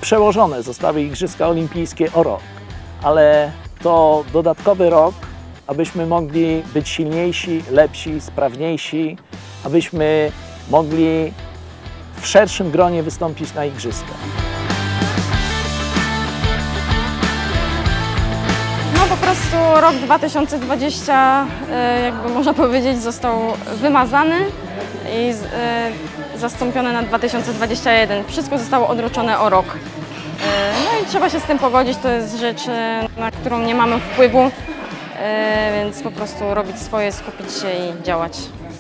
Przełożone zostały Igrzyska Olimpijskie o rok, ale to dodatkowy rok, abyśmy mogli być silniejsi, lepsi, sprawniejsi, abyśmy mogli w szerszym gronie wystąpić na Igrzyskach. No po prostu rok 2020, jakby można powiedzieć, został wymazany i zastąpiony na 2021. Wszystko zostało odroczone o rok. No i trzeba się z tym pogodzić, to jest rzecz, na którą nie mamy wpływu, więc po prostu robić swoje, skupić się i działać.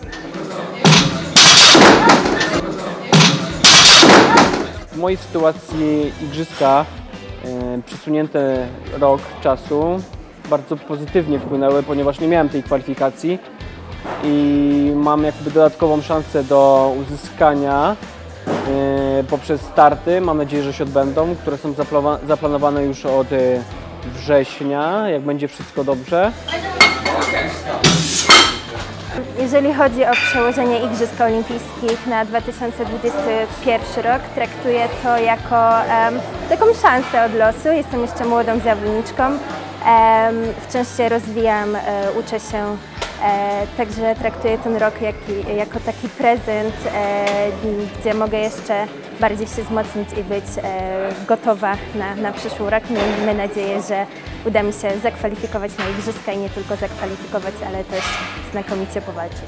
W mojej sytuacji igrzyska przesunięte rok czasu bardzo pozytywnie wpłynęły, ponieważ nie miałem tej kwalifikacji i mam jakby dodatkową szansę do uzyskania poprzez starty, mam nadzieję, że się odbędą, które są zaplanowane już od września, jak będzie wszystko dobrze. Jeżeli chodzi o przełożenie Igrzysk Olimpijskich na 2021 rok, traktuję to jako taką szansę od losu. Jestem jeszcze młodą zawodniczką, wciąż się rozwijam, uczę się, także traktuję ten rok jako taki prezent, gdzie mogę jeszcze bardziej się wzmocnić i być gotowa na przyszły rok. Miejmy nadzieję, że uda mi się zakwalifikować na Igrzyska i nie tylko zakwalifikować, ale też znakomicie powalczyć.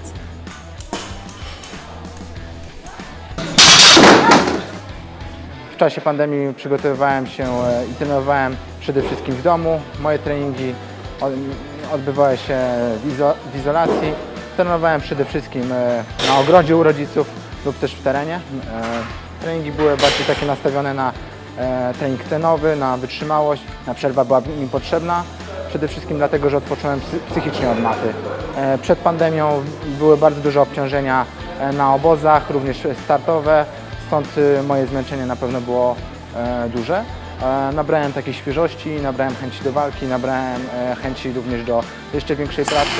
W czasie pandemii przygotowywałem się i trenowałem przede wszystkim w domu. Moje treningi odbywały się w izolacji. Trenowałem przede wszystkim na ogrodzie u rodziców lub też w terenie. Treningi były bardziej takie nastawione na trening tlenowy, na wytrzymałość. Przerwa była mi potrzebna, przede wszystkim dlatego, że odpocząłem psychicznie od maty. Przed pandemią były bardzo duże obciążenia na obozach, również startowe, stąd moje zmęczenie na pewno było duże. Nabrałem takiej świeżości, nabrałem chęci do walki, nabrałem chęci również do jeszcze większej pracy.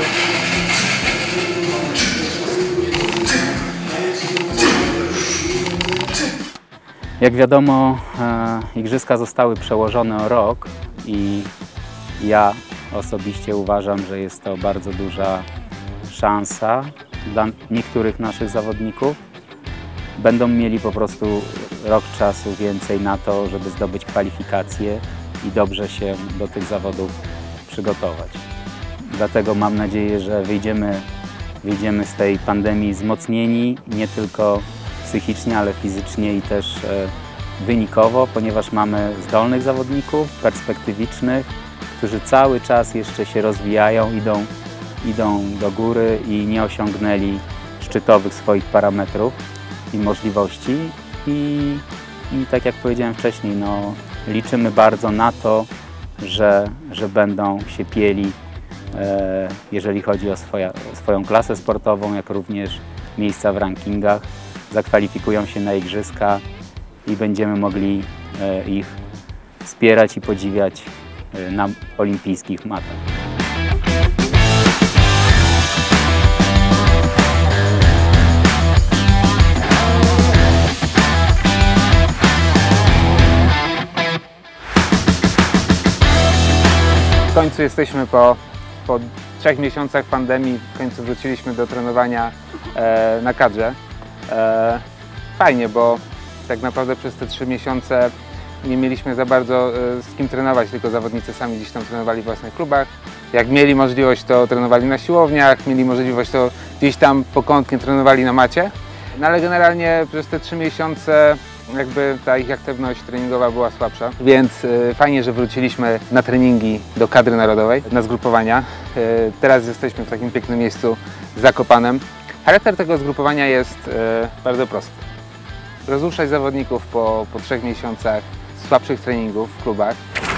Jak wiadomo, igrzyska zostały przełożone o rok i ja osobiście uważam, że jest to bardzo duża szansa dla niektórych naszych zawodników. Będą mieli po prostu rok czasu więcej na to, żeby zdobyć kwalifikacje i dobrze się do tych zawodów przygotować. Dlatego mam nadzieję, że wyjdziemy z tej pandemii wzmocnieni, nie tylko psychicznie, ale fizycznie i też wynikowo, ponieważ mamy zdolnych zawodników, perspektywicznych, którzy cały czas jeszcze się rozwijają, idą do góry i nie osiągnęli szczytowych swoich parametrów i możliwości. I tak jak powiedziałem wcześniej, no, liczymy bardzo na to, że będą się pieli, jeżeli chodzi o swoją klasę sportową, jak również miejsca w rankingach. Zakwalifikują się na igrzyska i będziemy mogli ich wspierać i podziwiać na olimpijskich matach. W końcu jesteśmy po 3 miesiącach pandemii, w końcu wróciliśmy do trenowania na kadrze. Fajnie, bo tak naprawdę przez te 3 miesiące nie mieliśmy za bardzo z kim trenować, tylko zawodnicy sami gdzieś tam trenowali w własnych klubach. Jak mieli możliwość, to trenowali na siłowniach, mieli możliwość, to gdzieś tam pokątnie trenowali na macie. No ale generalnie przez te 3 miesiące jakby ta ich aktywność treningowa była słabsza, więc fajnie, że wróciliśmy na treningi do kadry narodowej, na zgrupowania. Teraz jesteśmy w takim pięknym miejscu w Zakopanem. Charakter tego zgrupowania jest bardzo prosty. Rozruszać zawodników po 3 miesiącach słabszych treningów w klubach.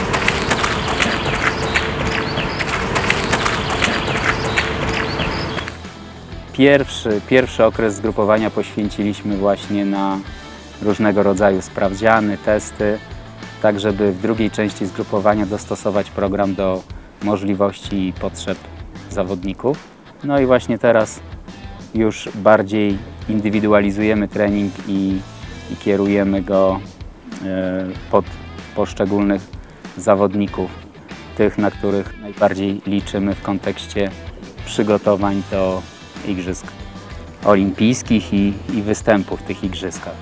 Pierwszy okres zgrupowania poświęciliśmy właśnie na różnego rodzaju sprawdziany, testy, tak żeby w drugiej części zgrupowania dostosować program do możliwości i potrzeb zawodników. No i właśnie teraz już bardziej indywidualizujemy trening i kierujemy go pod poszczególnych zawodników, tych, na których najbardziej liczymy w kontekście przygotowań do Igrzysk Olimpijskich i występów w tych igrzyskach.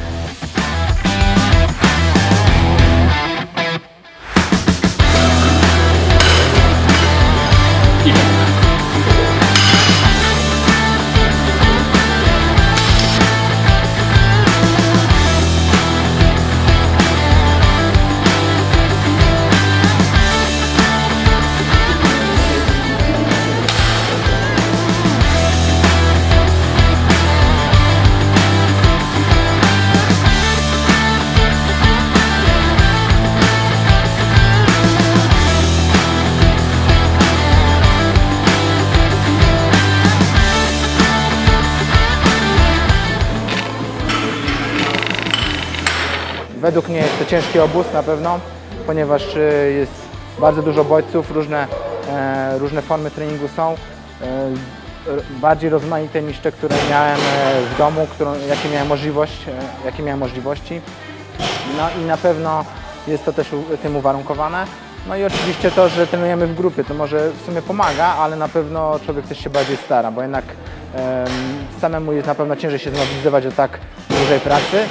Według mnie jest to ciężki obóz na pewno, ponieważ jest bardzo dużo bodźców, różne formy treningu są, bardziej rozmaite niż te, które miałem w domu, jakie miałem możliwości. No i na pewno jest to też tym uwarunkowane. No i oczywiście to, że trenujemy w grupie, to może w sumie pomaga, ale na pewno człowiek też się bardziej stara, bo jednak samemu jest na pewno ciężej się zmobilizować do tak dużej pracy.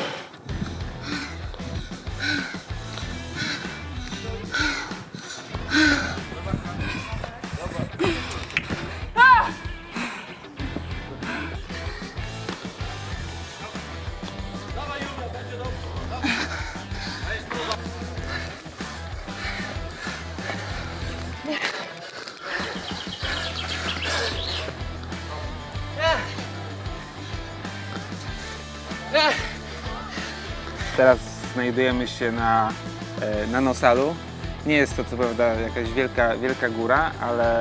Teraz znajdujemy się na Nosalu. Nie jest to co prawda jakaś wielka góra, ale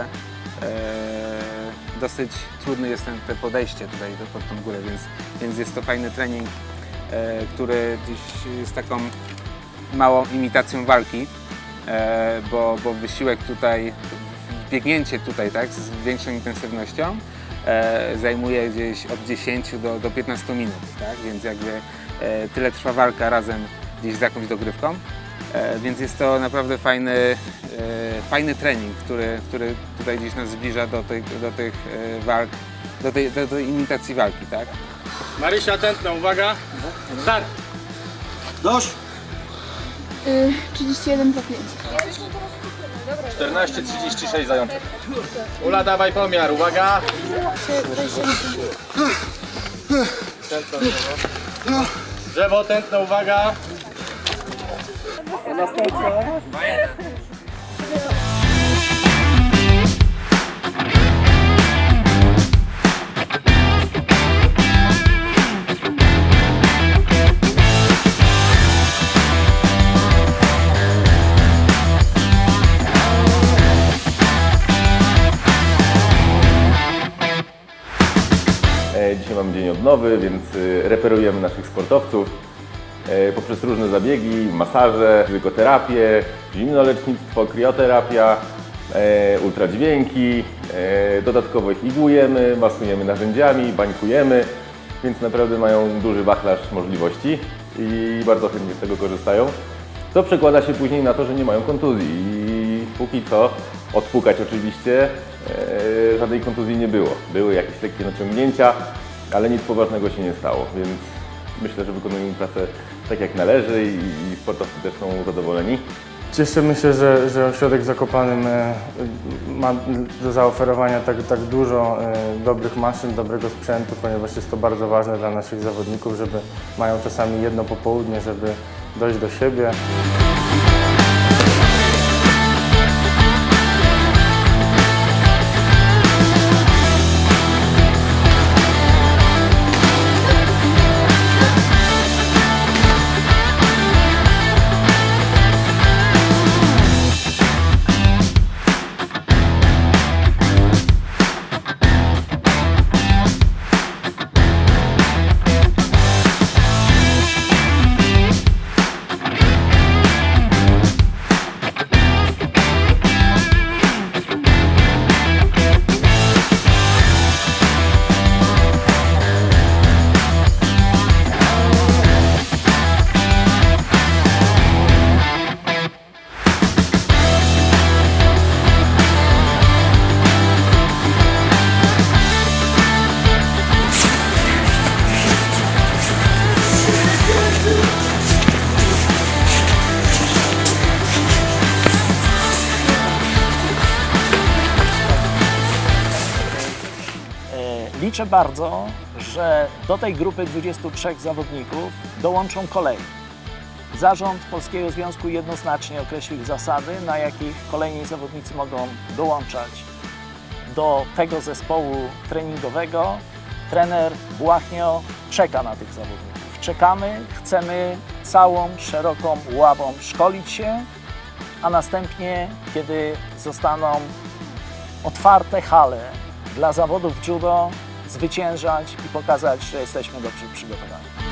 dosyć trudne jest te podejście tutaj pod tą górę, więc jest to fajny trening, który gdzieś jest taką małą imitacją walki, bo wysiłek tutaj, biegnięcie tutaj tak, z większą intensywnością zajmuje gdzieś od 10 do 15 minut, tak? Więc jakby tyle trwa walka razem gdzieś z jakąś dogrywką, więc jest to naprawdę fajny trening, który tutaj gdzieś nas zbliża do tych walk, do tej imitacji walki, tak? Marysia tętno, uwaga! Start! Dość! 31 za 5. 14,36 zajączek. Ula, dawaj pomiar, uwaga! Tętno, drzewo, tętno, uwaga! Dzisiaj mamy dzień odnowy, więc reperujemy naszych sportowców poprzez różne zabiegi, masaże, fizykoterapię, zimnolecznictwo, krioterapia, ultradźwięki. Dodatkowo ich igłujemy, masujemy narzędziami, bańkujemy, więc naprawdę mają duży wachlarz możliwości i bardzo chętnie z tego korzystają. To przekłada się później na to, że nie mają kontuzji i póki co, odpukać oczywiście, żadnej kontuzji nie było. Były jakieś lekkie naciągnięcia, ale nic poważnego się nie stało, więc myślę, że wykonujemy pracę tak jak należy i sportowcy też są zadowoleni. Cieszymy się, że ośrodek w Zakopanem ma do zaoferowania tak dużo dobrych maszyn, dobrego sprzętu, ponieważ jest to bardzo ważne dla naszych zawodników, żeby mają czasami jedno popołudnie, żeby dojść do siebie. Liczę bardzo, że do tej grupy 23 zawodników dołączą kolejni. Zarząd Polskiego Związku jednoznacznie określił zasady, na jakich kolejni zawodnicy mogą dołączać do tego zespołu treningowego. Trener Błachnio czeka na tych zawodników. Czekamy, chcemy całą szeroką ławą szkolić się, a następnie, kiedy zostaną otwarte hale dla zawodów judo, zwyciężać i pokazać, że jesteśmy dobrze przygotowani.